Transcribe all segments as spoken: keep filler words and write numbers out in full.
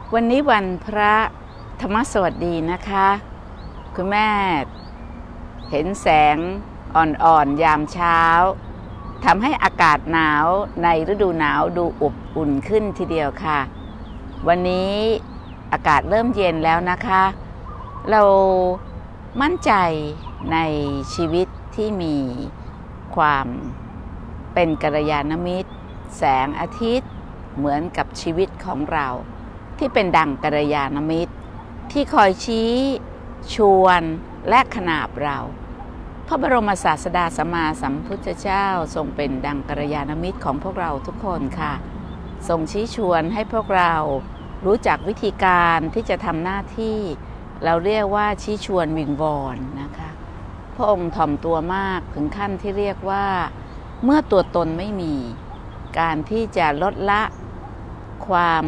วันนี้วันพระธรรมสวัสดีนะคะคุณแม่เห็นแสงอ่อนๆยามเช้าทำให้อากาศหนาวในฤดูหนาวดูอบอุ่นขึ้นทีเดียวค่ะวันนี้อากาศเริ่มเย็นแล้วนะคะเรามั่นใจในชีวิตที่มีความเป็นกัลยาณมิตรแสงอาทิตย์เหมือนกับชีวิตของเราที่เป็นดั่งกัลยาณมิตรที่คอยชี้ชวนและขนาบเราพระบรมศาสดาสัมมาสัมพุทธเจ้าทรงเป็นดั่งกัลยาณมิตรของพวกเราทุกคนค่ะทรงชี้ชวนให้พวกเรารู้จักวิธีการที่จะทำหน้าที่เราเรียกว่าชี้ชวนวิงวอนนะคะพระองค์ถ่อมตัวมากถึงขั้นที่เรียกว่าเมื่อตัวตนไม่มีการที่จะลดละความ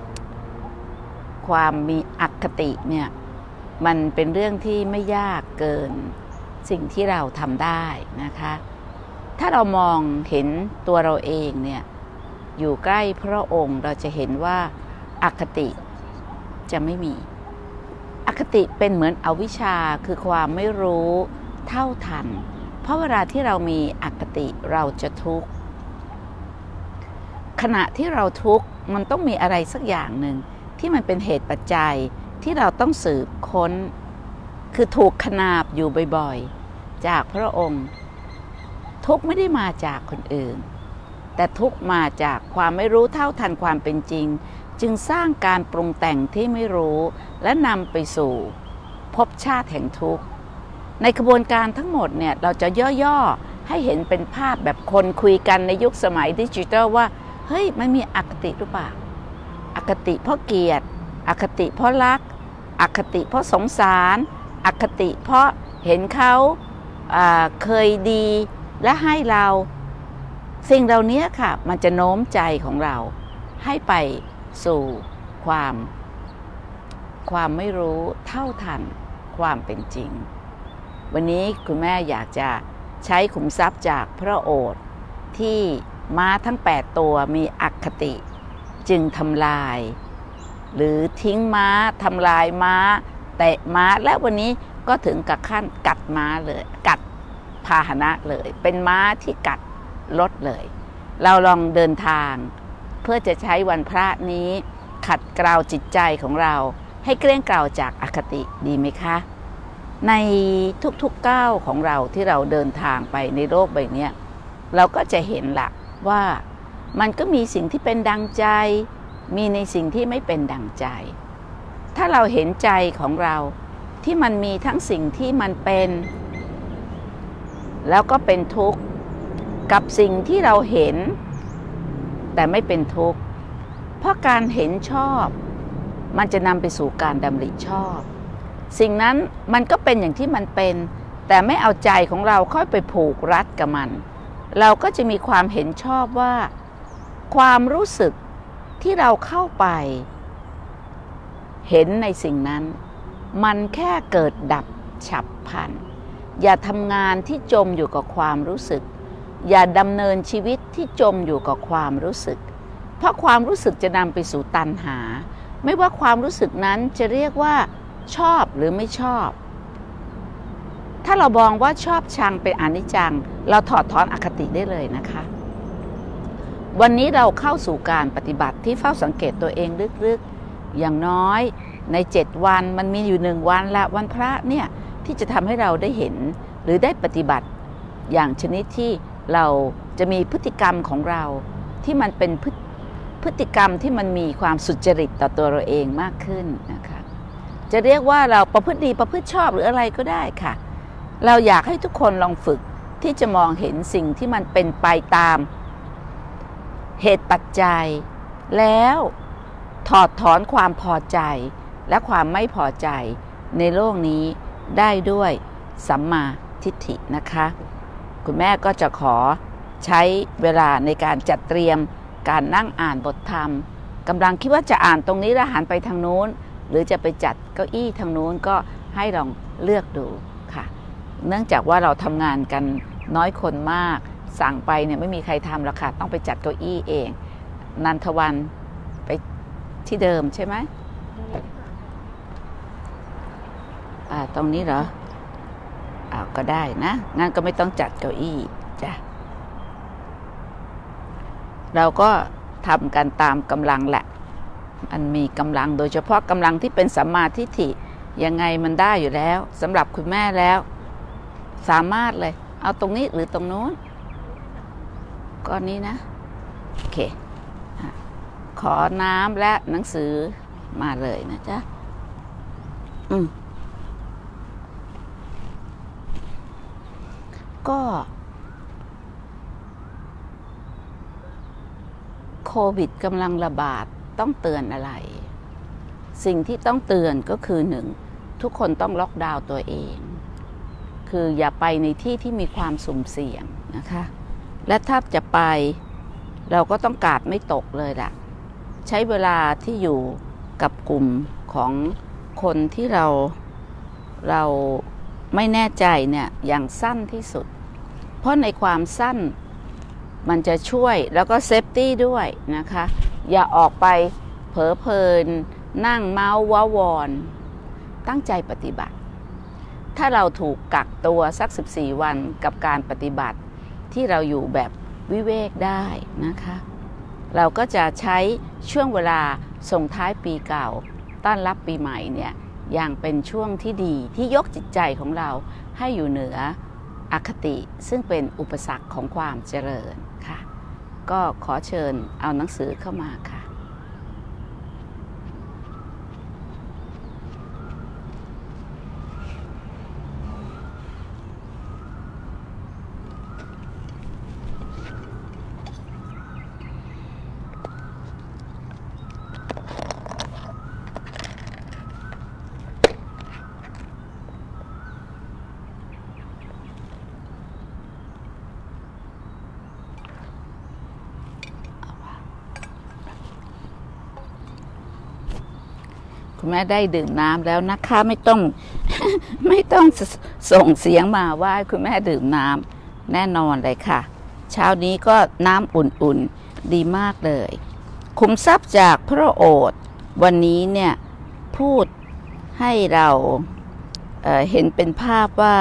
ความมีอคติเนี่ยมันเป็นเรื่องที่ไม่ยากเกินสิ่งที่เราทำได้นะคะถ้าเรามองเห็นตัวเราเองเนี่ยอยู่ใกล้พระองค์เราจะเห็นว่าอคติจะไม่มีอคติเป็นเหมือนอวิชชาคือความไม่รู้เท่าทันเพราะเวลาที่เรามีอคติเราจะทุกข์ขณะที่เราทุกข์มันต้องมีอะไรสักอย่างหนึ่งที่มันเป็นเหตุปัจจัยที่เราต้องสืบค้นคือถูกขนาบอยู่บ่อยๆจากพระองค์ทุกข์ไม่ได้มาจากคนอื่นแต่ทุกข์มาจากความไม่รู้เท่าทันความเป็นจริงจึงสร้างการปรุงแต่งที่ไม่รู้และนำไปสู่ภพชาติแห่งทุกข์ในกระบวนการทั้งหมดเนี่ยเราจะย่อๆให้เห็นเป็นภาพแบบคนคุยกันในยุคสมัยดิจิทัลว่าเฮ้ยมันมีอคติหรือเปล่าอคติเพราะเกลียดอคติเพราะรักอคติเพราะสงสารอคติเพราะเห็นเขาเคยดีและให้เราสิ่งเหล่านี้ค่ะมันจะโน้มใจของเราให้ไปสู่ความความไม่รู้เท่าทันความเป็นจริงวันนี้คุณแม่อยากจะใช้ขุมทรัพย์จากพระโอษฐ์ที่ม้าทั้งแปดตัวมีอคติจึงทำลายหรือทิ้งม้าทำลายม้าเตะม้าและวันนี้ก็ถึงกับขั้นกัดม้าเลยกัดพาหนะเลยเป็นม้าที่กัดรถเลยเราลองเดินทางเพื่อจะใช้วันพระนี้ขัดเกลาจิตใจของเราให้เกลี้ยงเกลาจากอคติดีไหมคะในทุกๆก้าวของเราที่เราเดินทางไปในโลกใบนี้เราก็จะเห็นละว่ามันก็มีสิ่งที่เป็นดังใจมีในสิ่งที่ไม่เป็นดังใจถ้าเราเห็นใจของเราที่มันมีทั้งสิ่งที่มันเป็นแล้วก็เป็นทุกข์กับสิ่งที่เราเห็นแต่ไม่เป็นทุกข์เพราะการเห็นชอบมันจะนำไปสู่การดำริชอบสิ่งนั้นมันก็เป็นอย่างที่มันเป็นแต่ไม่เอาใจของเราค่อยไปผูกรัดกับมันเราก็จะมีความเห็นชอบว่าความรู้สึกที่เราเข้าไปเห็นในสิ่งนั้นมันแค่เกิดดับฉับพลันอย่าทำงานที่จมอยู่กับความรู้สึกอย่าดำเนินชีวิตที่จมอยู่กับความรู้สึกเพราะความรู้สึกจะนำไปสู่ตัณหาไม่ว่าความรู้สึกนั้นจะเรียกว่าชอบหรือไม่ชอบถ้าเรามองว่าชอบชังเป็นอนิจจังเราถอดถอนอคติได้เลยนะคะวันนี้เราเข้าสู่การปฏิบัติที่เฝ้าสังเกตตัวเองลึกๆอย่างน้อยในเจ็ดวันมันมีอยู่หนึ่งวันละวันพระเนี่ยที่จะทำให้เราได้เห็นหรือได้ปฏิบัติอย่างชนิดที่เราจะมีพฤติกรรมของเราที่มันเป็นพฤพฤติกรรมที่มันมีความสุจริตต่อตัวเราเองมากขึ้นนะคะจะเรียกว่าเราประพฤติดีประพฤติชอบหรืออะไรก็ได้ค่ะเราอยากให้ทุกคนลองฝึกที่จะมองเห็นสิ่งที่มันเป็นไปตามเหตุปัจจัยแล้วถอดถอนความพอใจและความไม่พอใจในโลกนี้ได้ด้วยสัมมาทิฏฐินะคะคุณแม่ก็จะขอใช้เวลาในการจัดเตรียมการนั่งอ่านบทธรรมกำลังคิดว่าจะอ่านตรงนี้แล้วหันไปทางนู้นหรือจะไปจัดเก้าอี้ทางนู้นก็ให้ลองเลือกดูค่ะเนื่องจากว่าเราทำงานกันน้อยคนมากสั่งไปเนี่ยไม่มีใครทำหรอกค่ะต้องไปจัดเก้าอี้เองนันทวันไปที่เดิมใช่ไหมอ่าตรงนี้เหรออ้าวก็ได้นะงั้นก็ไม่ต้องจัดเก้าอี้จ้ะเราก็ทำกันตามกำลังแหละมันมีกำลังโดยเฉพาะกำลังที่เป็นสัมมาทิฏฐิยังไงมันได้อยู่แล้วสำหรับคุณแม่แล้วสามารถเลยเอาตรงนี้หรือตรงโน้นก้อนนี้นะโอเคขอน้ำและหนังสือมาเลยนะจ๊ะอืมก็โควิดกำลังระบาดต้องเตือนอะไรสิ่งที่ต้องเตือนก็คือหนึ่งทุกคนต้องล็อกดาวน์ตัวเองคืออย่าไปในที่ที่มีความสุ่มเสี่ยงนะคะและถ้าจะไปเราก็ต้องกาดไม่ตกเลยล่ะใช้เวลาที่อยู่กับกลุ่มของคนที่เราเราไม่แน่ใจเนี่ยอย่างสั้นที่สุดเพราะในความสั้นมันจะช่วยแล้วก็เซฟตี้ด้วยนะคะอย่าออกไปเผลอเพลินนั่งเมาว้าวอนตั้งใจปฏิบัติถ้าเราถูกกักตัวสักสิบสี่วันกับการปฏิบัติที่เราอยู่แบบวิเวกได้นะคะเราก็จะใช้ช่วงเวลาส่งท้ายปีเก่าต้อนรับปีใหม่เนี่ยอย่างเป็นช่วงที่ดีที่ยกจิตใจของเราให้อยู่เหนืออคติซึ่งเป็นอุปสรรคของความเจริญค่ะก็ขอเชิญเอาหนังสือเข้ามาค่ะคุณแม่ได้ดื่มน้ำแล้วนะคะไม่ต้อง ไม่ต้องส่งเสียงมาว่าคุณแม่ดื่มน้ำแน่นอนเลยค่ะเช้านี้ก็น้ำอุ่นๆดีมากเลยขุมทรัพย์จากพระโอษฐ์วันนี้เนี่ยพูดให้เราเอ่อเห็นเป็นภาพว่า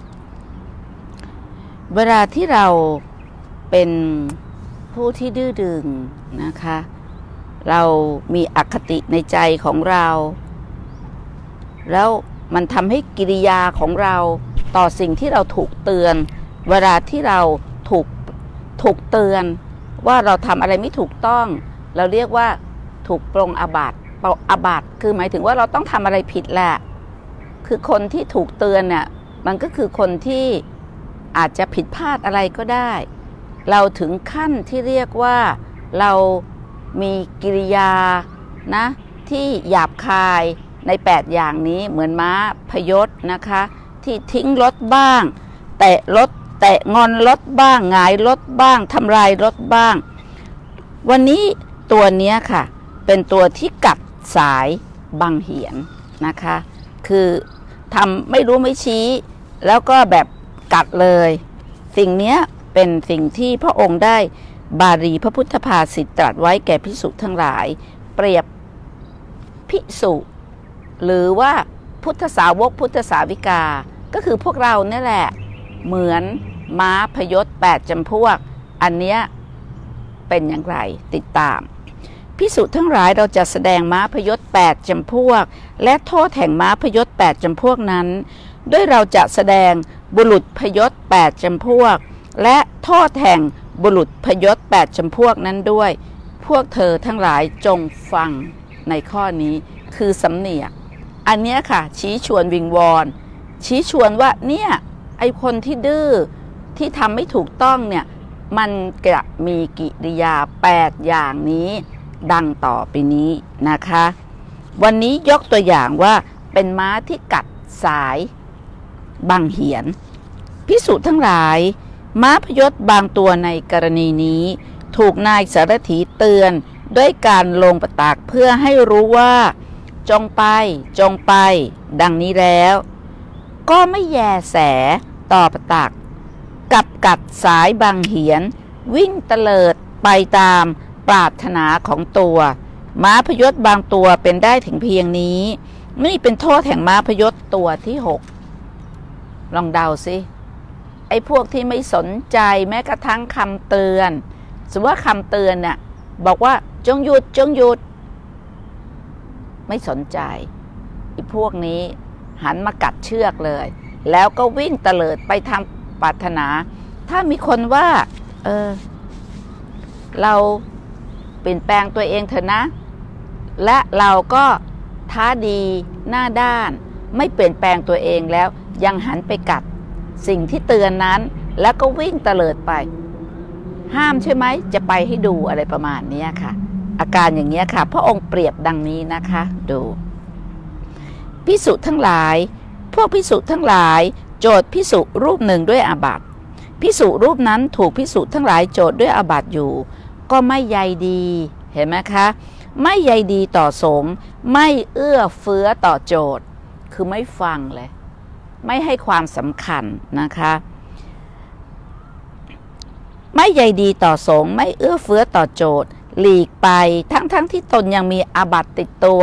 เวลาที่เราเป็นผู้ที่ดื้อดึงนะคะเรามีอคติในใจของเราแล้วมันทำให้กิริยาของเราต่อสิ่งที่เราถูกเตือนเวลาที่เราถูกถูกเตือนว่าเราทำอะไรไม่ถูกต้องเราเรียกว่าถูกปรงอาบัติอาบัติคือหมายถึงว่าเราต้องทำอะไรผิดแหละคือคนที่ถูกเตือนเนี่ยมันก็คือคนที่อาจจะผิดพลาดอะไรก็ได้เราถึงขั้นที่เรียกว่าเรามีกิริยานะที่หยาบคายในแปดอย่างนี้เหมือนม้าพยศนะคะที่ทิ้งรถบ้างแตะรถแตะงอนรถบ้างหงายรถบ้างทำลายรถบ้างวันนี้ตัวเนี้ยค่ะเป็นตัวที่กัดสายบังเหียนนะคะคือทำไม่รู้ไม่ชี้แล้วก็แบบกัดเลยสิ่งเนี้ยเป็นสิ่งที่พระองค์ได้บาลีพระพุทธภาษิตตรัสไว้แก่ภิกษุทั้งหลายเปรียบภิกษุหรือว่าพุทธสาวกพุทธสาวิกาก็คือพวกเราเนี่ยแหละเหมือนม้าพยศแปดจำพวกอันเนี้ยเป็นอย่างไรติดตามภิกษุทั้งหลายเราจะแสดงม้าพยศแปดจำพวกและโทษแห่งม้าพยศแปดจำพวกนั้นด้วยเราจะแสดงบุรุษพยศแปดจำพวกและโทษแห่งบุรุษพยศแปดจำพวกนั้นด้วยพวกเธอทั้งหลายจงฟังในข้อนี้คือสำเนียกอันเนี้ยค่ะชี้ชวนวิงวอนชี้ชวนว่าเนี่ยไอคนที่ดื้อที่ทำไม่ถูกต้องเนี่ยมันจะมีกิริยาแปดอย่างนี้ดังต่อไปนี้นะคะวันนี้ยกตัวอย่างว่าเป็นม้าที่กัดสายบังเหียนภิกษุทั้งหลายม้าพยศบางตัวในกรณีนี้ถูกนายสารถีเตือนด้วยการลงประตากเพื่อให้รู้ว่าจงไปจงไปดังนี้แล้วก็ไม่แยแสต่อประตากกับกัดสายบังเหียนวิ่งเตลิดไปตามปรารถนาของตัวม้าพยศบางตัวเป็นได้ถึงเพียงนี้นี่เป็นโทษแห่งม้าพยศตัวที่หกลองเดาสิไอ้พวกที่ไม่สนใจแม้กระทั่งคำเตือนสมมติว่าคำเตือนเนี่ยบอกว่าจงหยุดจงหยุดไม่สนใจไอ้พวกนี้หันมากัดเชือกเลยแล้วก็วิ่งเตลิดไปทำปรารถนาถ้ามีคนว่าเออเราเปลี่ยนแปลงตัวเองเถอะนะและเราก็ท้าดีหน้าด้านไม่เปลี่ยนแปลงตัวเองแล้วยังหันไปกัดสิ่งที่เตือนนั้นแล้วก็วิ่งเตลิดไปห้ามใช่ไหมจะไปให้ดูอะไรประมาณนี้ค่ะอาการอย่างนี้ค่ะพระองค์เปรียบดังนี้นะคะดูภิกษุทั้งหลายพวกภิกษุทั้งหลายโจทย์ภิกษุรูปหนึ่งด้วยอาบัติภิกษุรูปนั้นถูกภิกษุทั้งหลายโจทย์ด้วยอาบัติอยู่ก็ไม่ใยดีเห็นไหมคะไม่ใยดีต่อสงฆ์ไม่เอื้อเฟื้อต่อโจทย์คือไม่ฟังเลยไม่ให้ความสำคัญนะคะไม่ใยดีต่อสงฆ์ไม่เอื้อเฟื้อต่อโจทย์หลีกไปทั้งๆ ท, ที่ตนยังมีอาบัติติดตัว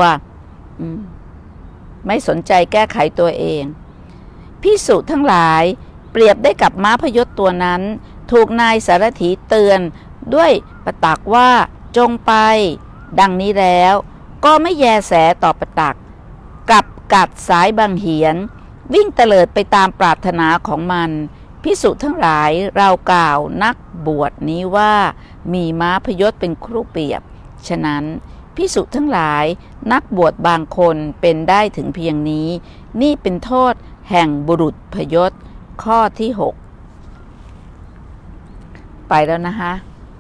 ไม่สนใจแก้ไขตัวเองภิกษุทั้งหลายเปรียบได้กับม้าพยศตัวนั้นถูกนายสารถีเตือนด้วยประตักว่าจงไปดังนี้แล้วก็ไม่แยแสต่อประตักกลับกัดสายบังเหียนวิ่งเตลิดไปตามปรารถนาของมันภิกษุทั้งหลายเรากล่าวนักบวชนี้ว่ามีม้าพยศเป็นครูเปรียบฉะนั้นภิกษุทั้งหลายนักบวชบางคนเป็นได้ถึงเพียงนี้นี่เป็นโทษแห่งบุรุษพยศข้อที่หกไปแล้วนะคะ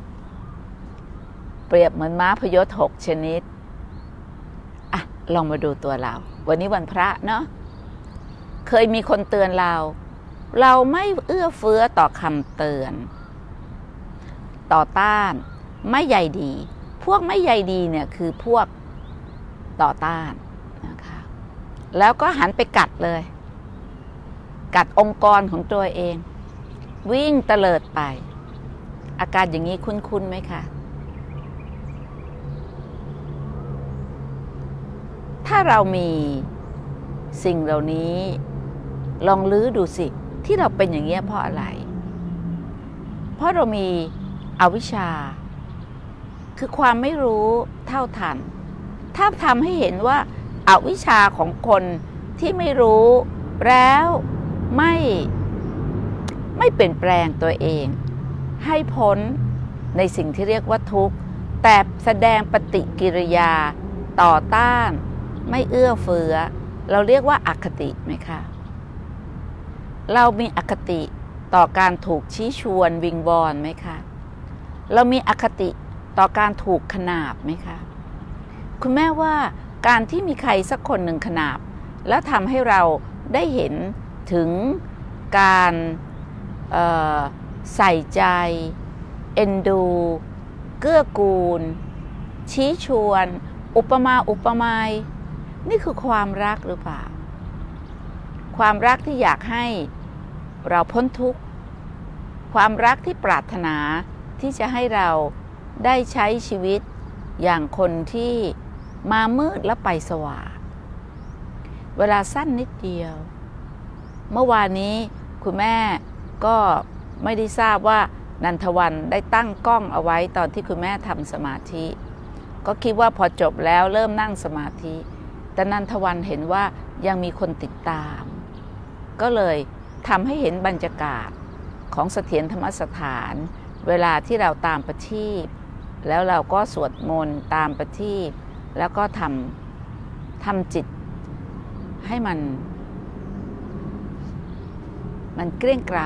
เปรียบเหมือนม้าพยศหกชนิดอ่ะลองมาดูตัวเราวันนี้วันพระเนาะเคยมีคนเตือนเราเราไม่เอื้อเฟื้อต่อคำเตือนต่อต้านไม่ใยดีพวกไม่ใยดีเนี่ยคือพวกต่อต้านนะคะแล้วก็หันไปกัดเลยกัดองค์กรของตัวเองวิ่งเตลิดไปอาการอย่างนี้คุ้นๆไหมคะถ้าเรามีสิ่งเหล่านี้ลองลื้อดูสิที่เราเป็นอย่างนี้เพราะอะไรเพราะเรามีอวิชชาคือความไม่รู้เท่าทันถ้าทำให้เห็นว่าอวิชชาของคนที่ไม่รู้แล้วไม่ไม่เปลี่ยนแปลงตัวเองให้พ้นในสิ่งที่เรียกว่าทุกข์แต่แสดงปฏิกิริยาต่อต้านไม่เอื้อเฟื้อเราเรียกว่าอคติไหมคะเรามีอคติต่อการถูกชี้ชวนวิงวอนไหมคะเรามีอคติต่อการถูกขนาบไหมคะคุณแม่ว่าการที่มีใครสักคนหนึ่งขนาบแล้วทำให้เราได้เห็นถึงการใส่ใจเอ็นดูเกื้อกูลชี้ชวนอุปมาอุปไมยนี่คือความรักหรือเปล่าความรักที่อยากให้เราพ้นทุกข์ความรักที่ปรารถนาที่จะให้เราได้ใช้ชีวิตอย่างคนที่มามืดแล้วไปสว่างเวลาสั้นนิดเดียวเมื่อวานนี้คุณแม่ก็ไม่ได้ทราบว่านันทวันได้ตั้งกล้องเอาไว้ตอนที่คุณแม่ทำสมาธิก็คิดว่าพอจบแล้วเริ่มนั่งสมาธิแต่นันทวันเห็นว่ายังมีคนติดตามก็เลยทำให้เห็นบรรยากาศของเสถียรธรรมสถานเวลาที่เราตามประทีปแล้วเราก็สวดมนต์ตามประทีปแล้วก็ทำทำจิตให้มันมันเกลี้ยงเกลา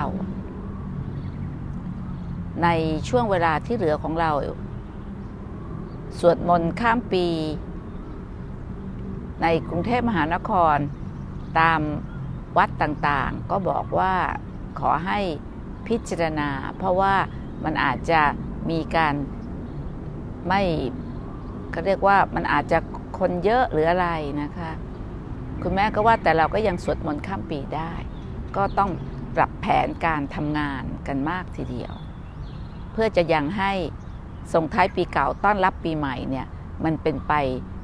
ในช่วงเวลาที่เหลือของเราสวดมนต์ข้ามปีในกรุงเทพมหานครตามวัดต่างๆก็บอกว่าขอให้พิจารณาเพราะว่ามันอาจจะมีการไม่เขาเรียกว่ามันอาจจะคนเยอะหรืออะไรนะคะคุณแม่ก็ว่าแต่เราก็ยังสวดมนต์ข้ามปีได้ก็ต้องปรับแผนการทำงานกันมากทีเดียวเพื่อจะยังให้ส่งท้ายปีเก่าต้อนรับปีใหม่เนี่ยมันเป็นไป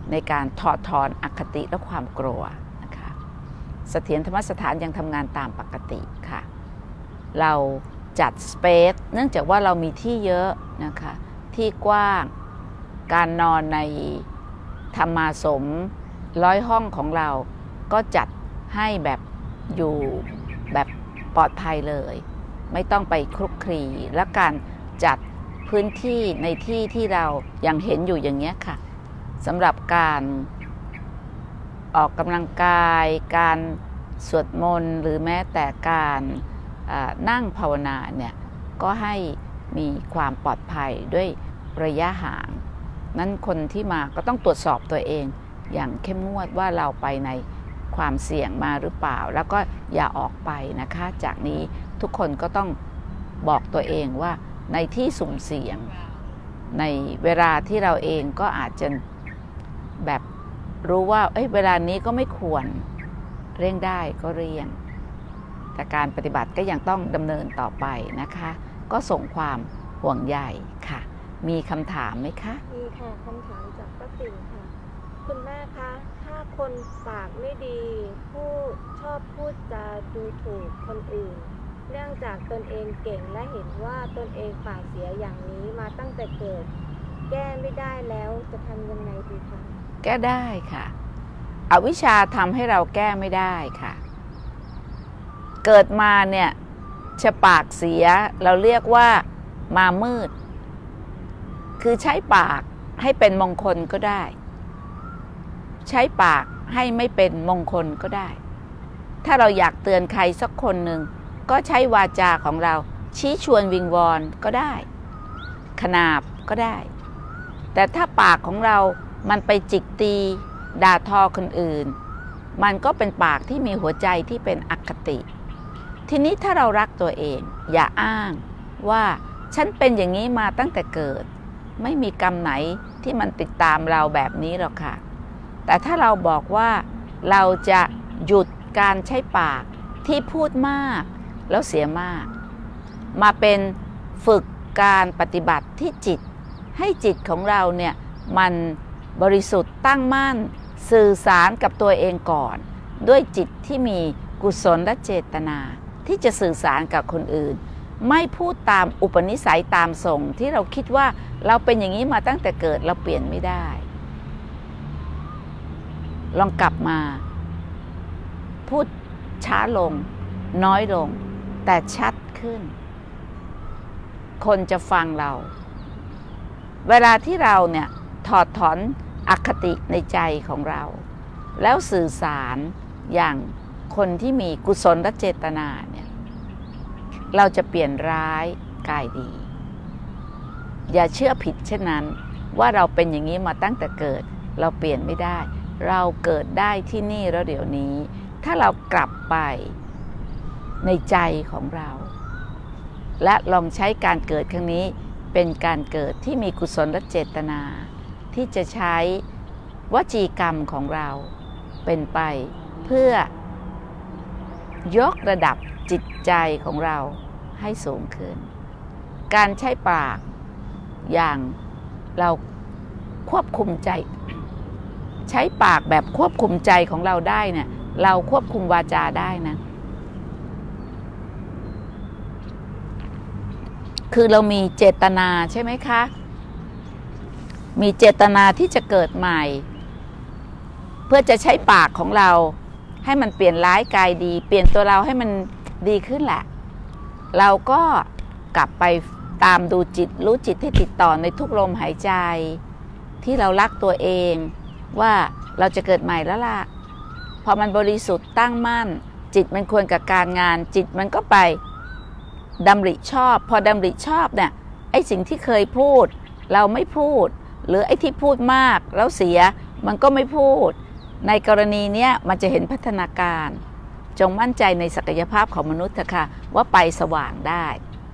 ในการถอดถอนอคติและความกลัวนะคะเสถียรธรรมสถานยังทำงานตามปกติค่ะเราจัดสเปซเนื่องจากว่าเรามีที่เยอะนะคะที่กว้างการนอนในธรรมาสมร้อยห้องของเราก็จัดให้แบบอยู่แบบปลอดภัยเลยไม่ต้องไปคลุกคลีและการจัดพื้นที่ในที่ที่เรายังเห็นอยู่อย่างนี้ค่ะสำหรับการออกกำลังกายการสวดมนต์หรือแม้แต่การนั่งภาวนาเนี่ยก็ให้มีความปลอดภัยด้วยระยะห่างนั้นคนที่มาก็ต้องตรวจสอบตัวเองอย่างเข้มงวดว่าเราไปในความเสี่ยงมาหรือเปล่าแล้วก็อย่าออกไปนะคะจากนี้ทุกคนก็ต้องบอกตัวเองว่าในที่สุ่มเสี่ยงในเวลาที่เราเองก็อาจจะแบบรู้ว่าเอ้ยเวลานี้ก็ไม่ควรเร่งได้ก็เร่งแต่การปฏิบัติก็ยังต้องดำเนินต่อไปนะคะก็ส่งความห่วงใยค่ะมีคำถามไหมคะมีค่ะคำถามจากป้าติ๋งค่ะคุณแม่คะถ้าคนปากไม่ดีพูดชอบพูดจาดูถูกคนอื่นเนื่องจากตนเองเก่งและเห็นว่าตนเองปากเสียอย่างนี้มาตั้งแต่เกิดแก้ไม่ได้แล้วจะทำยังไงดีคะแก้ได้ค่ะอวิชชาทำให้เราแก้ไม่ได้ค่ะเกิดมาเนี่ยจะปากเสียเราเรียกว่ามามืดคือใช้ปากให้เป็นมงคลก็ได้ใช้ปากให้ไม่เป็นมงคลก็ได้ถ้าเราอยากเตือนใครสักคนหนึ่งก็ใช้วาจาของเราชี้ชวนวิงวอนก็ได้ขนาบก็ได้แต่ถ้าปากของเรามันไปจิกตีด่าทอคนอื่นมันก็เป็นปากที่มีหัวใจที่เป็นอคติทีนี้ถ้าเรารักตัวเองอย่าอ้างว่าฉันเป็นอย่างนี้มาตั้งแต่เกิดไม่มีกรรมไหนที่มันติดตามเราแบบนี้หรอกค่ะแต่ถ้าเราบอกว่าเราจะหยุดการใช้ปากที่พูดมากแล้วเสียมากมาเป็นฝึกการปฏิบัติที่จิตให้จิตของเราเนี่ยมันบริสุทธิ์ตั้งมั่นสื่อสารกับตัวเองก่อนด้วยจิตที่มีกุศลและเจตนาที่จะสื่อสารกับคนอื่นไม่พูดตามอุปนิสัยตามส่งที่เราคิดว่าเราเป็นอย่างนี้มาตั้งแต่เกิดเราเปลี่ยนไม่ได้ลองกลับมาพูดช้าลงน้อยลงแต่ชัดขึ้นคนจะฟังเราเวลาที่เราเนี่ยถอดถอนอคติในใจของเราแล้วสื่อสารอย่างคนที่มีกุศลและเจตนาเนี่ยเราจะเปลี่ยนร้ายกลายดีอย่าเชื่อผิดเช่นนั้นว่าเราเป็นอย่างนี้มาตั้งแต่เกิดเราเปลี่ยนไม่ได้เราเกิดได้ที่นี่แล้วเดี๋ยวนี้ถ้าเรากลับไปในใจของเราและลองใช้การเกิดครั้งนี้เป็นการเกิดที่มีกุศลและเจตนาที่จะใช้วจีกรรมของเราเป็นไปเพื่อยกระดับจิตใจของเราให้สูงขึ้นการใช้ปากอย่างเราควบคุมใจใช้ปากแบบควบคุมใจของเราได้เนี่ยเราควบคุมวาจาได้นะคือเรามีเจตนาใช่ไหมคะมีเจตนาที่จะเกิดใหม่เพื่อจะใช้ปากของเราให้มันเปลี่ยนร้ายกลายดีเปลี่ยนตัวเราให้มันดีขึ้นแหละเราก็กลับไปตามดูจิตรู้จิตที่ติดต่อในทุกลมหายใจที่เรารักตัวเองว่าเราจะเกิดใหม่แล้วล่ะพอมันบริสุทธิ์ตั้งมั่นจิตมันควรกับการงานจิตมันก็ไปดำริชอบพอดำริชอบเนี่ยไอ้สิ่งที่เคยพูดเราไม่พูดหรือไอ้ที่พูดมากแล้วเสียมันก็ไม่พูดในกรณีนี้มันจะเห็นพัฒนาการจงมั่นใจในศักยภาพของมนุษย์เถอะค่ะว่าไปสว่างได้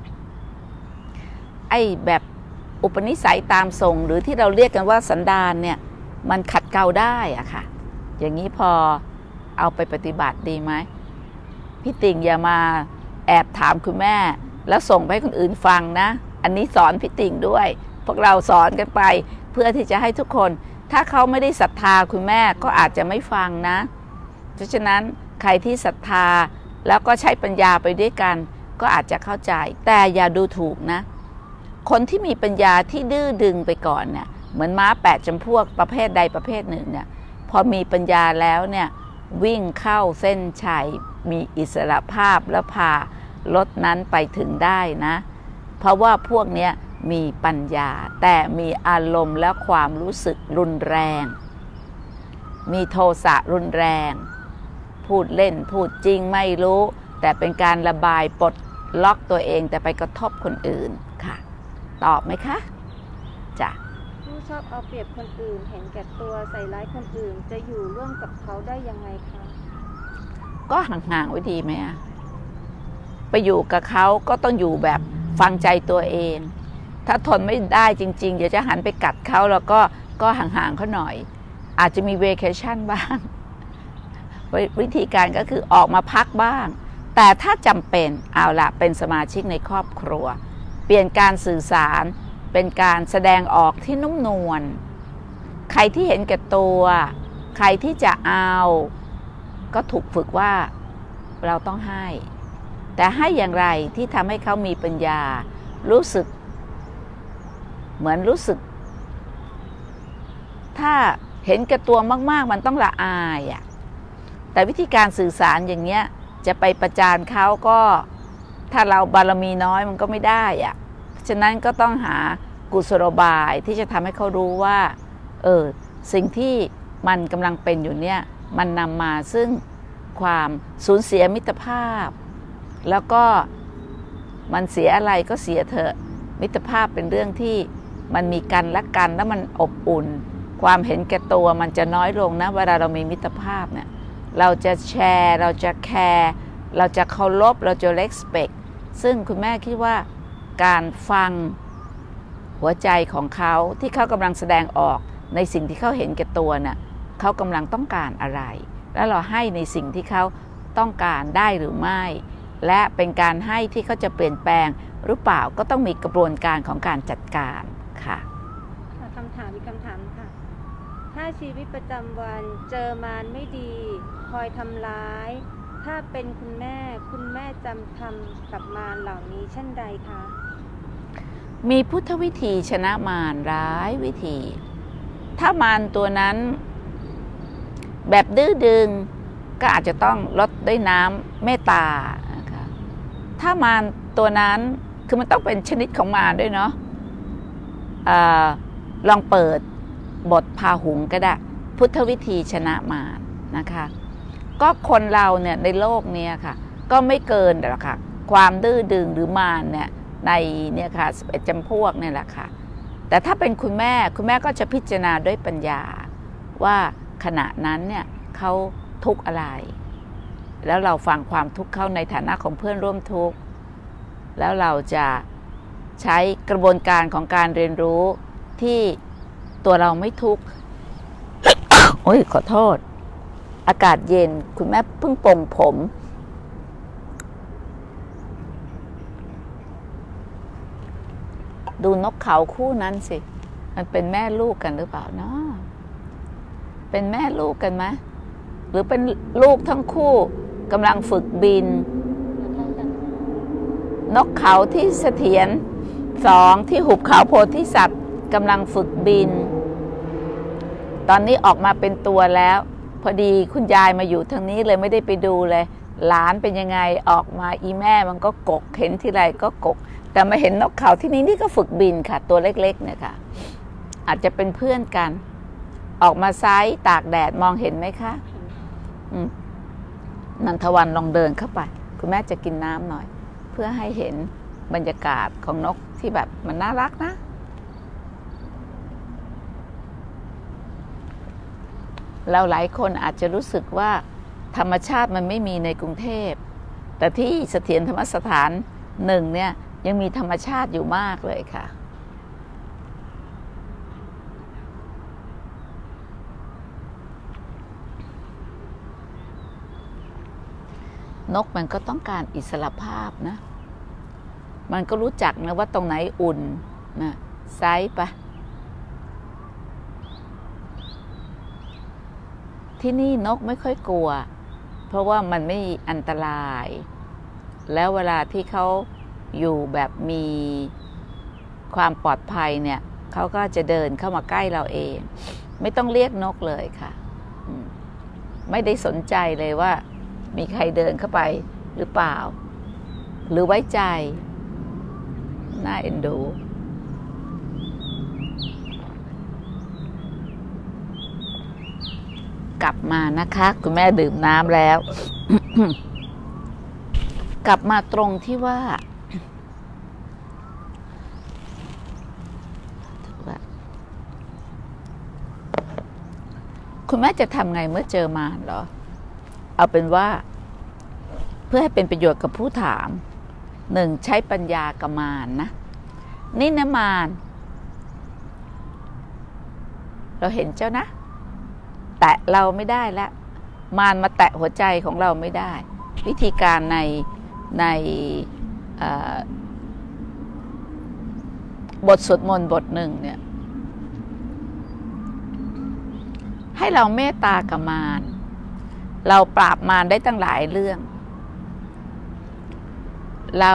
ไอ้แบบอุปนิสัยตามส่งหรือที่เราเรียกกันว่าสันดานเนี่ยมันขัดเกลาได้อะค่ะอย่างนี้พอเอาไปปฏิบัติดีไหมพี่ติ่งอย่ามาแอบถามคุณแม่แล้วส่งไปให้คนอื่นฟังนะอันนี้สอนพี่ติ่งด้วยพวกเราสอนกันไปเพื่อที่จะให้ทุกคนถ้าเขาไม่ได้ศรัทธาคุณแม่ก็อาจจะไม่ฟังนะเพราะฉะนั้นใครที่ศรัทธาแล้วก็ใช้ปัญญาไปด้วยกันก็อาจจะเข้าใจแต่อย่าดูถูกนะคนที่มีปัญญาที่ดื้อดึงไปก่อนเนี่ยเหมือนม้าแปดจำพวกประเภทใดประเภทหนึ่งเนี่ยพอมีปัญญาแล้วเนี่ยวิ่งเข้าเส้นชัยมีอิสรภาพและพารถนั้นไปถึงได้นะเพราะว่าพวกเนี้ยมีปัญญาแต่มีอารมณ์และความรู้สึกรุนแรงมีโทสะรุนแรงพูดเล่นพูดจริงไม่รู้แต่เป็นการระบายปลดล็อกตัวเองแต่ไปกระทบคนอื่นค่ะตอบไหมคะจ้ะผู้ชอบเอาเปรียบคนอื่นเห็นแก่ตัวใส่ร้ายคนอื่นจะอยู่ร่วมกับเขาได้ยังไงคะก็ห่างๆไว้ดีไหมอะไปอยู่กับเขาก็ต้องอยู่แบบฟังใจตัวเองถ้าทนไม่ได้จริงๆเดี๋ยวจะหันไปกัดเขาแล้วก็ก็ห่างๆเขาหน่อยอาจจะมีเวเคชั่นบ้างวิธีการก็คือออกมาพักบ้างแต่ถ้าจำเป็นเอาละเป็นสมาชิกในครอบครัวเปลี่ยนการสื่อสารเป็นการแสดงออกที่นุ่มนวลใครที่เห็นแก่ตัวใครที่จะเอาก็ถูกฝึกว่าเราต้องให้แต่ให้อย่างไรที่ทำให้เขามีปัญญารู้สึกเหมือนรู้สึกถ้าเห็นแก่ตัวมากๆมันต้องละอายอ่ะแต่วิธีการสื่อสารอย่างเงี้ยจะไปประจานเขาก็ถ้าเราบารมีน้อยมันก็ไม่ได้อ่ะฉะนั้นก็ต้องหากุศโลบายที่จะทำให้เขารู้ว่าเออสิ่งที่มันกำลังเป็นอยู่เนี่ยมันนำมาซึ่งความสูญเสียมิตรภาพแล้วก็มันเสียอะไรก็เสียเถอะมิตรภาพเป็นเรื่องที่มันมีกันและกันแล้วมันอบอุ่นความเห็นแก่ตัวมันจะน้อยลงนะเวลาเรามีมิตรภาพเนี่ยเราจะแชร์เราจะแคร์เราจะเคารพเราจะ respect ซึ่งคุณแม่คิดว่าการฟังหัวใจของเขาที่เขากำลังแสดงออกในสิ่งที่เขาเห็นแก่ตัวน่ะเขากำลังต้องการอะไรแล้วเราให้ในสิ่งที่เขาต้องการได้หรือไม่และเป็นการให้ที่เขาจะเปลี่ยนแปลงหรือเปล่าก็ต้องมีกระบวนการของการจัดการค่ะคำถามอีกคำถามค่ะถ้าชีวิตประจำวันเจอมารไม่ดีคอยทำร้ายถ้าเป็นคุณแม่คุณแม่จำทำกับมารเหล่านี้เช่นใดคะมีพุทธวิธีชนะมารร้ายวิธีถ้ามารตัวนั้นแบบดื้อดึงก็อาจจะต้องลดด้วยน้ำเมตตานะคะถ้ามารตัวนั้นคือมันต้องเป็นชนิดของมารด้วยเนาะลองเปิดบทพาหุงก็ได้พุทธวิธีชนะมารนะคะก็คนเราเนี่ยในโลกนี้ค่ะก็ไม่เกินหรอกค่ะความดื้อดึงหรือมารเนี่ยในเนี่ยค่ะสิบเอ็ดจำพวกเนี่ยแหละค่ะแต่ถ้าเป็นคุณแม่คุณแม่ก็จะพิจารณาด้วยปัญญาว่าขณะนั้นเนี่ยเขาทุกข์อะไรแล้วเราฟังความทุกข์เขาในฐานะของเพื่อนร่วมทุกข์แล้วเราจะใช้กระบวนการของการเรียนรู้ที่ตัวเราไม่ทุกข์ โอ้ยขอโทษอากาศเย็นคุณแม่เพิ่งปลงผมดูนกเขาคู่นั้นสิมันเป็นแม่ลูกกันหรือเปล่าเนาะเป็นแม่ลูกกันไหมหรือเป็นลูกทั้งคู่กำลังฝึกบินนกเขาที่เสถียรสองที่หุบเขาโพธิสัตว์กำลังฝึกบินตอนนี้ออกมาเป็นตัวแล้วพอดีคุณยายมาอยู่ทางนี้เลยไม่ได้ไปดูเลยหลานเป็นยังไงออกมาอีแม่มันก็กกเห็นทีไรก็กกแต่มาเห็นนกเขาที่นี้นี่ก็ฝึกบินค่ะตัวเล็กๆเนี่ยค่ะอาจจะเป็นเพื่อนกันออกมาไซส์ตากแดดมองเห็นไหมคะนันทวันลองเดินเข้าไปคุณแม่จะกินน้ำหน่อยเพื่อให้เห็นบรรยากาศของนกที่แบบมันน่ารักนะเราหลายคนอาจจะรู้สึกว่าธรรมชาติมันไม่มีในกรุงเทพแต่ที่เสถียรธรรมสถานหนึ่งเนี่ยยังมีธรรมชาติอยู่มากเลยค่ะนกมันก็ต้องการอิสรภาพนะมันก็รู้จักนะว่าตรงไหนอุ่นนะไซส์ปะที่นี่นกไม่ค่อยกลัวเพราะว่ามันไม่อันตรายแล้วเวลาที่เขาอยู่แบบมีความปลอดภัยเนี่ยเขาก็จะเดินเข้ามาใกล้เราเองไม่ต้องเรียกนกเลยค่ะไม่ได้สนใจเลยว่ามีใครเดินเข้าไปหรือเปล่าหรือไว้ใจน่าเอ็นดูกลับมานะคะคุณแม่ดื่มน้ำแล้ว กลับมาตรงที่ว่าคุณแม่จะทำไงเมื่อเจอมารเหรอเอาเป็นว่าเพื่อให้เป็นประโยชน์กับผู้ถามหนึ่งใช้ปัญญากับมารนะนี่นะมารเราเห็นเจ้านะแตะเราไม่ได้แล้วมารมาแตะหัวใจของเราไม่ได้วิธีการในในบทสวดมนต์บทหนึ่งเนี่ยให้เราเมตตากับมารเราปราบมารได้ตั้งหลายเรื่องเรา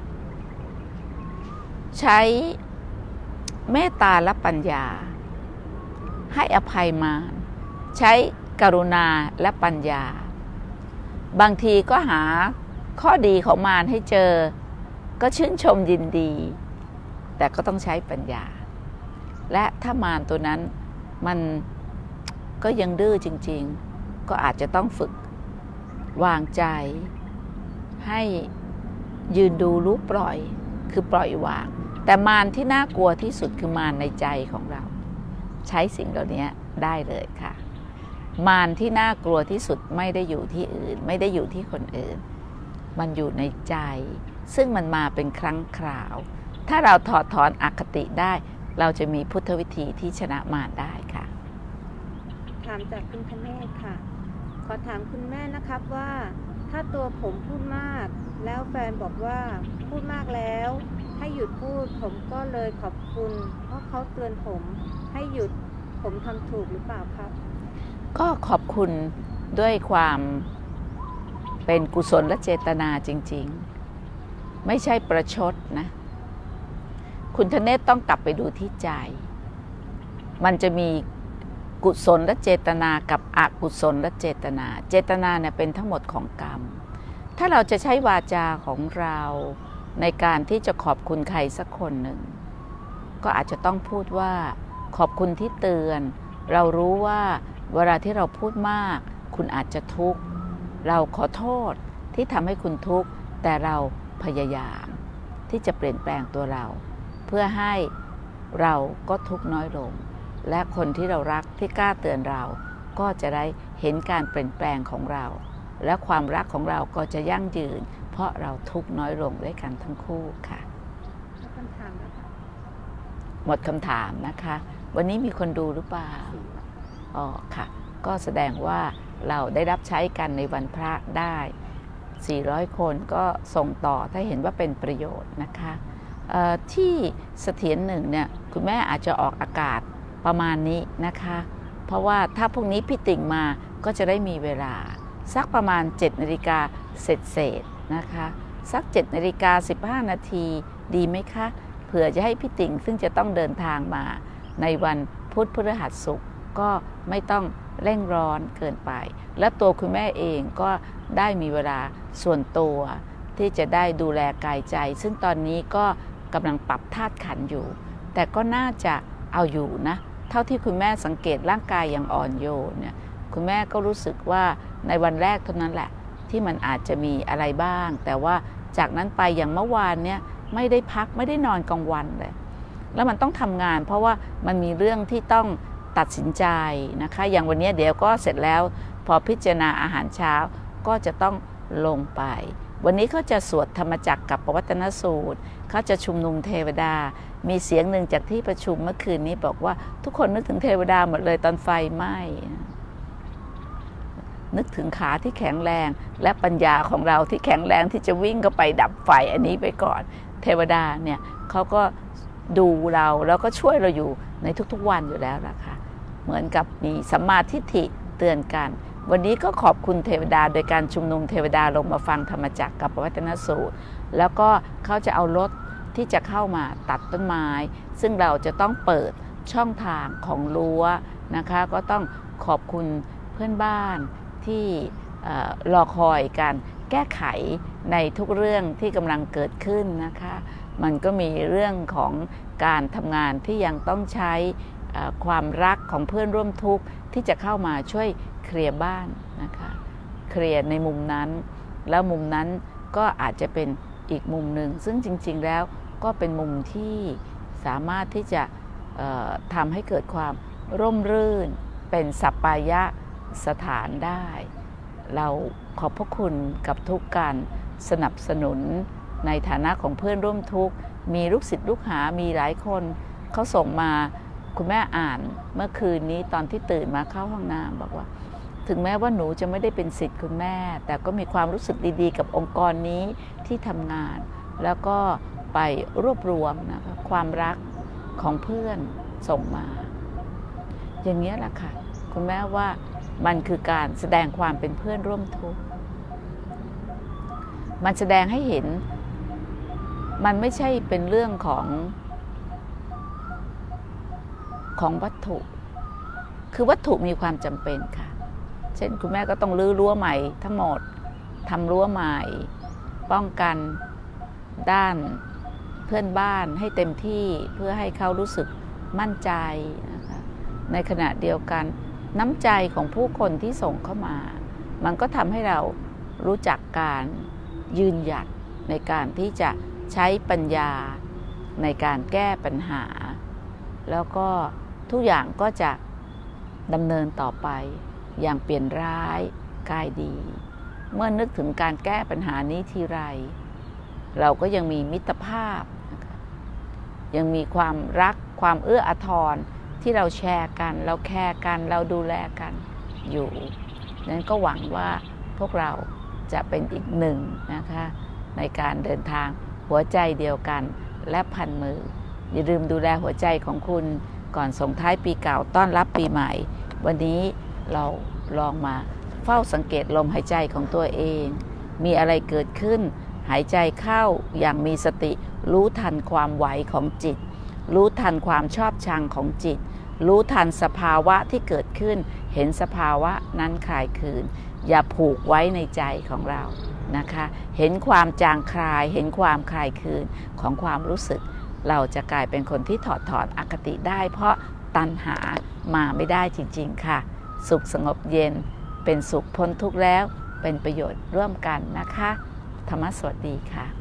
ใช้เมตตาและปัญญาให้อภัยมารใช้กรุณาและปัญญาบางทีก็หาข้อดีของมารให้เจอก็ชื่นชมยินดีแต่ก็ต้องใช้ปัญญาและถ้ามารตัวนั้นมันก็ยังดื้อจริงๆก็อาจจะต้องฝึกวางใจให้ยืนดูรู้ปล่อยคือปล่อยวางแต่มารที่น่ากลัวที่สุดคือมารในใจของเราใช้สิ่งเหล่านี้ได้เลยค่ะมารที่น่ากลัวที่สุดไม่ได้อยู่ที่อื่นไม่ได้อยู่ที่คนอื่นมันอยู่ในใจซึ่งมันมาเป็นครั้งคราวถ้าเราถอดถอนอคติได้เราจะมีพุทธวิธีที่ชนะมารได้ค่ะถามจากคุณคเนศค่ะขอถามคุณแม่นะครับว่าถ้าตัวผมพูดมากแล้วแฟนบอกว่าพูดมากแล้วให้หยุดพูดผมก็เลยขอบคุณเพราะเขาเตือนผมให้หยุดผมทำถูกหรือเปล่าครับก็ขอบคุณด้วยความเป็นกุศลและเจตนาจริงๆไม่ใช่ประชดนะคุณธเนศต้องกลับไปดูที่ใจมันจะมีกุศลและเจตนากับอกุศลและเจตนาเจตนาเนี่ยเป็นทั้งหมดของกรรมถ้าเราจะใช้วาจาของเราในการที่จะขอบคุณใครสักคนหนึ่งก็อาจจะต้องพูดว่าขอบคุณที่เตือนเรารู้ว่าเวลาที่เราพูดมากคุณอาจจะทุกข์เราขอโทษที่ทำให้คุณทุกข์แต่เราพยายามที่จะเปลี่ยนแปลงตัวเราเพื่อให้เราก็ทุกข์น้อยลงและคนที่เรารักที่กล้าเตือนเราก็จะได้เห็นการเปลี่ยนแปลงของเราและความรักของเราก็จะยั่งยืนเพราะเราทุกข์น้อยลงด้วยกันทั้งคู่ค่ะคำถามนะคะหมดคำถามนะคะวันนี้มีคนดูหรือเปล่าอ๋อค่ะก็แสดงว่าเราได้รับใช้กันในวันพระได้สี่ร้อยคนก็ส่งต่อถ้าเห็นว่าเป็นประโยชน์นะคะที่เสถียรหนึ่งเนี่ยคุณแม่อาจจะออกอากาศประมาณนี้นะคะเพราะว่าถ้าพรุ่งนี้พี่ติ่งมาก็จะได้มีเวลาสักประมาณเจ็ดนาฬิกาเศษๆนะคะสักเจ็ดนาฬิกาสิบห้านาทีดีไหมคะเผื่อจะให้พี่ติ่งซึ่งจะต้องเดินทางมาในวันพุธพฤหัสศุกร์ก็ไม่ต้องเร่งร้อนเกินไปและตัวคุณแม่เองก็ได้มีเวลาส่วนตัวที่จะได้ดูแลกายใจซึ่งตอนนี้ก็กำลังปรับธาตุขันธ์อยู่แต่ก็น่าจะเอาอยู่นะเท่าที่คุณแม่สังเกตร่างกายอย่างอ่อนโยนเนี่ยคุณแม่ก็รู้สึกว่าในวันแรกเท่านั้นแหละที่มันอาจจะมีอะไรบ้างแต่ว่าจากนั้นไปอย่างเมื่อวานเนี่ยไม่ได้พักไม่ได้นอนกลางวันเลยแล้วมันต้องทำงานเพราะว่ามันมีเรื่องที่ต้องตัดสินใจนะคะอย่างวันนี้เดี๋ยวก็เสร็จแล้วพอพิจารณาอาหารเช้าก็จะต้องลงไปวันนี้เขาจะสวดธรรมจักรกับปวัตตนสูตรเขาจะชุมนุมเทวดามีเสียงหนึ่งจากที่ประชุมเมื่อคืนนี้บอกว่าทุกคนนึกถึงเทวดาหมดเลยตอนไฟไหม้นึกถึงขาที่แข็งแรงและปัญญาของเราที่แข็งแรงที่จะวิ่งเข้าไปดับไฟอันนี้ไปก่อนเทวดาเนี่ยเขาก็ดูเราแล้วก็ช่วยเราอยู่ในทุกๆวันอยู่แล้วล่ะค่ะเหมือนกับมีสัมมาทิฏฐิเตือนกันวันนี้ก็ขอบคุณเทวดาโดยการชุมนุมเทวดาลงมาฟังธรรมจักรกับปวัตตนสูตรแล้วก็เขาจะเอารถที่จะเข้ามาตัดต้นไม้ซึ่งเราจะต้องเปิดช่องทางของรั้วนะคะก็ต้องขอบคุณเพื่อนบ้านที่รอคอยการแก้ไขในทุกเรื่องที่กำลังเกิดขึ้นนะคะมันก็มีเรื่องของการทำงานที่ยังต้องใช้ความรักของเพื่อนร่วมทุกข์ที่จะเข้ามาช่วยเคลียร์บ้านนะคะเคลียร์ในมุมนั้นแล้วมุมนั้นก็อาจจะเป็นอีกมุมหนึ่งซึ่งจริงๆแล้วก็เป็นมุมที่สามารถที่จะทำให้เกิดความร่มรื่นเป็นสัปปายะสถานได้เราขอบพระคุณกับทุกการสนับสนุนในฐานะของเพื่อนร่วมทุกข์มีลูกศิษย์ลูกหามีหลายคนเขาส่งมาคุณแม่อ่านเมื่อคืนนี้ตอนที่ตื่นมาเข้าห้องน้ำบอกว่าถึงแม้ว่าหนูจะไม่ได้เป็นศิษย์คุณแม่แต่ก็มีความรู้สึกดีๆกับองค์กรนี้ที่ทำงานแล้วก็ไปรวบรวมนะคะความรักของเพื่อนส่งมาอย่างนี้แหละค่ะคุณแม่ว่ามันคือการแสดงความเป็นเพื่อนร่วมทุกข์มันแสดงให้เห็นมันไม่ใช่เป็นเรื่องของของวัตถุคือวัตถุมีความจำเป็นค่ะเช่นคุณแม่ก็ต้องรื้อรั้วใหม่ทั้งหมดทำรั้วใหม่ป้องกันด้านเพื่อนบ้านให้เต็มที่เพื่อให้เขารู้สึกมั่นใจนะคะในขณะเดียวกันน้ำใจของผู้คนที่ส่งเข้ามามันก็ทำให้เรารู้จักการยืนหยัดในการที่จะใช้ปัญญาในการแก้ปัญหาแล้วก็ทุกอย่างก็จะดำเนินต่อไปอย่างเปลี่ยนร้ายกลายดีเมื่อนึกถึงการแก้ปัญหานี้ทีไรเราก็ยังมีมิตรภาพนะคะยังมีความรักความเอื้ออาทรที่เราแชร์กันเราแคร์กันเราดูแลกันอยู่นั้นก็หวังว่าพวกเราจะเป็นอีกหนึ่งนะคะในการเดินทางหัวใจเดียวกันและพันมืออย่าลืมดูแลหัวใจของคุณก่อนส่งท้ายปีเก่าต้อนรับปีใหม่วันนี้เราลองมาเฝ้าสังเกตลมหายใจของตัวเองมีอะไรเกิดขึ้นหายใจเข้าอย่างมีสติรู้ทันความไหวของจิตรู้ทันความชอบชังของจิตรู้ทันสภาวะที่เกิดขึ้นเห็นสภาวะนั้นคลายคืนอย่าผูกไว้ในใจของเรานะคะเห็นความจางคลายเห็นความคลายคืนของความรู้สึกเราจะกลายเป็นคนที่ถอดถอนอคติได้เพราะตัณหามาไม่ได้จริงๆค่ะสุขสงบเย็นเป็นสุขพ้นทุกข์แล้วเป็นประโยชน์ร่วมกันนะคะธรรมะสวัสดีค่ะ